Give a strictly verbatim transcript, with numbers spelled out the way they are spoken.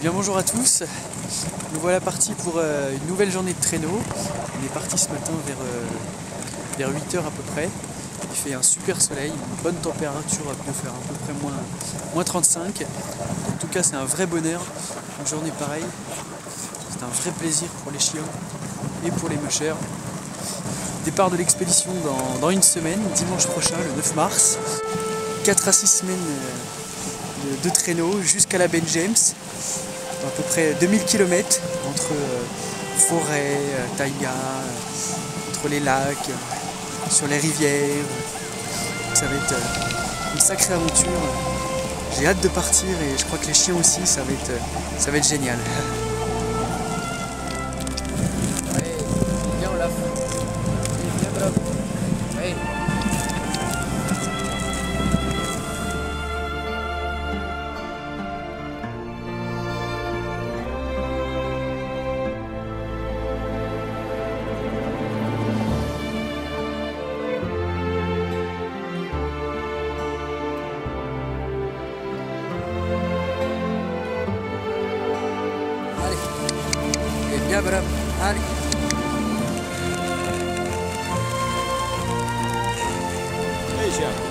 bien bonjour à tous, nous voilà partis pour euh, une nouvelle journée de traîneau. On est parti ce matin vers, euh, vers huit heures à peu près. Il fait un super soleil, une bonne température, il peut faire à peu près moins, moins trente-cinq. En tout cas c'est un vrai bonheur, une journée pareille. C'est un vrai plaisir pour les chiens et pour les mûchères. Départ de l'expédition dans, dans une semaine, dimanche prochain, le neuf mars. quatre à six semaines euh, de, de traîneau jusqu'à la Ben James. À peu près deux mille kilomètres entre euh, forêt, euh, taïga, euh, entre les lacs, euh, sur les rivières. Ça va être euh, une sacrée aventure. J'ai hâte de partir et je crois que les chiens aussi, ça va être, euh, ça va être génial. Allez, viens Olaf. Viens bravo. Allez. Allez, viens bravo. Allez. Hey, chien.